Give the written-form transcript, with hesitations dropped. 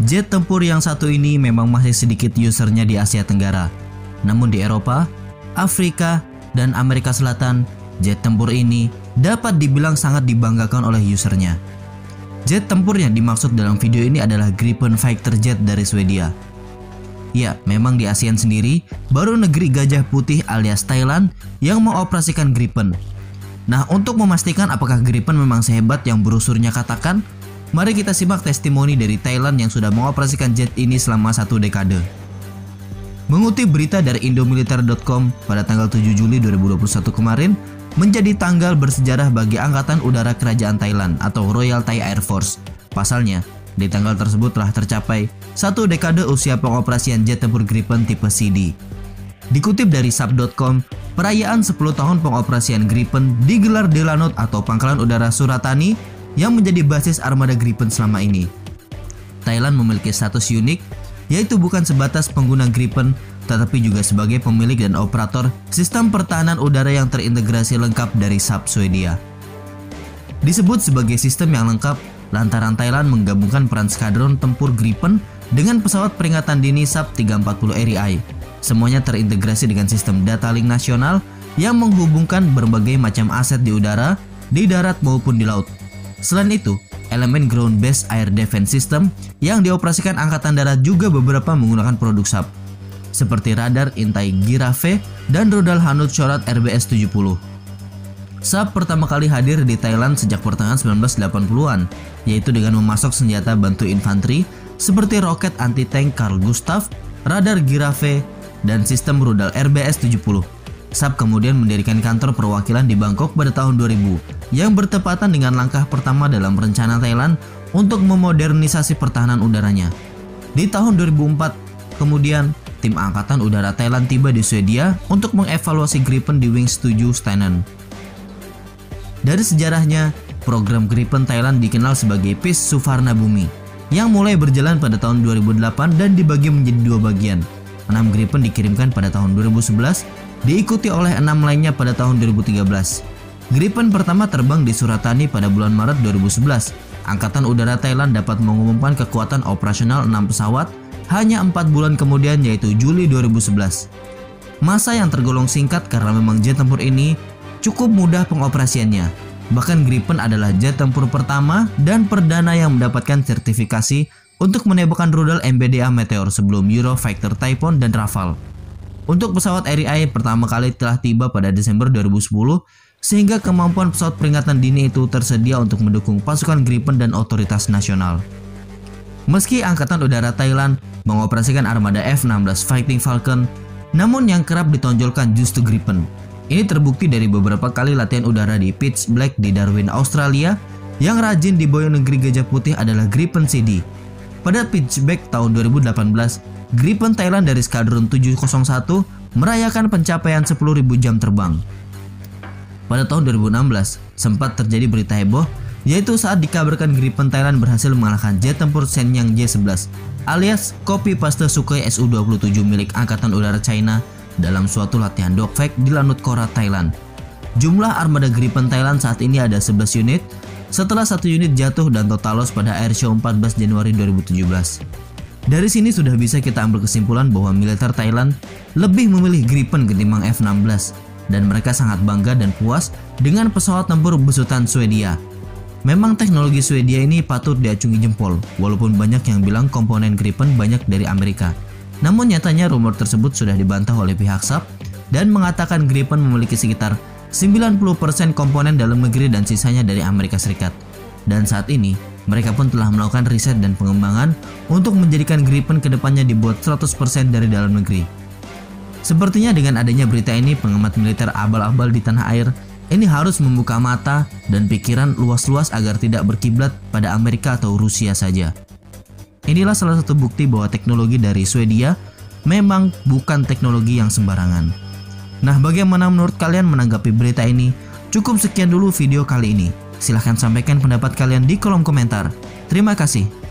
jet tempur yang satu ini memang masih sedikit usernya di Asia Tenggara. Namun di Eropa, Afrika, dan Amerika Selatan, jet tempur ini dapat dibilang sangat dibanggakan oleh usernya. Jet tempur yang dimaksud dalam video ini adalah Gripen Fighter Jet dari Swedia. Ya, memang di ASEAN sendiri, baru negeri gajah putih alias Thailand yang mengoperasikan Gripen. Nah, untuk memastikan apakah Gripen memang sehebat yang brosurnya katakan, mari kita simak testimoni dari Thailand yang sudah mengoperasikan jet ini selama 1 dekade. Mengutip berita dari indomiliter.com pada tanggal 7 Juli 2021 kemarin, menjadi tanggal bersejarah bagi Angkatan Udara Kerajaan Thailand atau Royal Thai Air Force. Pasalnya, di tanggal tersebut telah tercapai 1 dekade usia pengoperasian jet tempur Gripen tipe CD. Dikutip dari sub.com, perayaan 10 tahun pengoperasian Gripen digelar di Lanut atau Pangkalan Udara Suratani yang menjadi basis armada Gripen selama ini. Thailand memiliki status unik, yaitu bukan sebatas pengguna Gripen, tetapi juga sebagai pemilik dan operator sistem pertahanan udara yang terintegrasi lengkap dari SAP Swedia. Disebut sebagai sistem yang lengkap lantaran Thailand menggabungkan peran skadron tempur Gripen dengan pesawat peringatan dini SAP 340 REI. Semuanya terintegrasi dengan sistem data link nasional yang menghubungkan berbagai macam aset di udara, di darat maupun di laut. Selain itu, elemen Ground Based Air Defense System yang dioperasikan Angkatan Darat juga beberapa menggunakan produk SAP, seperti radar intai Giraffe dan rudal Hanut Chorat RBS 70. SAP pertama kali hadir di Thailand sejak pertengahan 1980-an, yaitu dengan memasok senjata bantu infanteri seperti roket anti-tank Carl Gustaf, radar Giraffe, dan sistem rudal RBS 70. SAP kemudian mendirikan kantor perwakilan di Bangkok pada tahun 2000, yang bertepatan dengan langkah pertama dalam rencana Thailand untuk memodernisasi pertahanan udaranya. Di tahun 2004, kemudian tim Angkatan Udara Thailand tiba di Swedia untuk mengevaluasi Gripen di Wings 7 Stenen. Dari sejarahnya, program Gripen Thailand dikenal sebagai Peace Suvarna Bumi, yang mulai berjalan pada tahun 2008 dan dibagi menjadi 2 bagian. 6 Gripen dikirimkan pada tahun 2011, diikuti oleh 6 lainnya pada tahun 2013. Gripen pertama terbang di Suratani pada bulan Maret 2011. Angkatan Udara Thailand dapat mengumumkan kekuatan operasional 6 pesawat hanya 4 bulan kemudian, yaitu Juli 2011. Masa yang tergolong singkat karena memang jet tempur ini cukup mudah pengoperasiannya. Bahkan Gripen adalah jet tempur pertama dan perdana yang mendapatkan sertifikasi untuk menembakkan rudal MBDA Meteor sebelum Eurofighter Typhoon dan Rafale. Untuk pesawat REI pertama kali telah tiba pada Desember 2010, sehingga kemampuan pesawat peringatan dini itu tersedia untuk mendukung pasukan Gripen dan otoritas nasional. Meski Angkatan Udara Thailand mengoperasikan armada F-16 Fighting Falcon, namun yang kerap ditonjolkan justru Gripen. Ini terbukti dari beberapa kali latihan udara di Pitch Black di Darwin, Australia. Yang rajin diboyong negeri gajah putih adalah Gripen CD. Pada Pitch Black tahun 2018, Gripen Thailand dari Skadron 701 merayakan pencapaian 10.000 jam terbang. Pada tahun 2016, sempat terjadi berita heboh, yaitu saat dikabarkan Gripen Thailand berhasil mengalahkan jet tempur Shenyang J-11 alias copy paste Sukhoi Su-27 milik Angkatan Udara China dalam suatu latihan dogfight di Lanut Korat, Thailand. Jumlah armada Gripen Thailand saat ini ada 11 unit, setelah 1 unit jatuh dan total loss pada Airshow 14 Januari 2017. Dari sini sudah bisa kita ambil kesimpulan bahwa militer Thailand lebih memilih Gripen ketimbang F-16, dan mereka sangat bangga dan puas dengan pesawat tempur besutan Swedia. Memang teknologi Swedia ini patut diacungi jempol, walaupun banyak yang bilang komponen Gripen banyak dari Amerika. Namun nyatanya rumor tersebut sudah dibantah oleh pihak SAP dan mengatakan Gripen memiliki sekitar 90% komponen dalam negeri dan sisanya dari Amerika Serikat. Dan saat ini, mereka pun telah melakukan riset dan pengembangan untuk menjadikan Gripen kedepannya dibuat 100% dari dalam negeri. Sepertinya dengan adanya berita ini, pengamat militer abal-abal di tanah air ini harus membuka mata dan pikiran luas-luas agar tidak berkiblat pada Amerika atau Rusia saja. Inilah salah satu bukti bahwa teknologi dari Swedia memang bukan teknologi yang sembarangan. Nah, bagaimana menurut kalian menanggapi berita ini? Cukup sekian dulu video kali ini. Silahkan sampaikan pendapat kalian di kolom komentar. Terima kasih.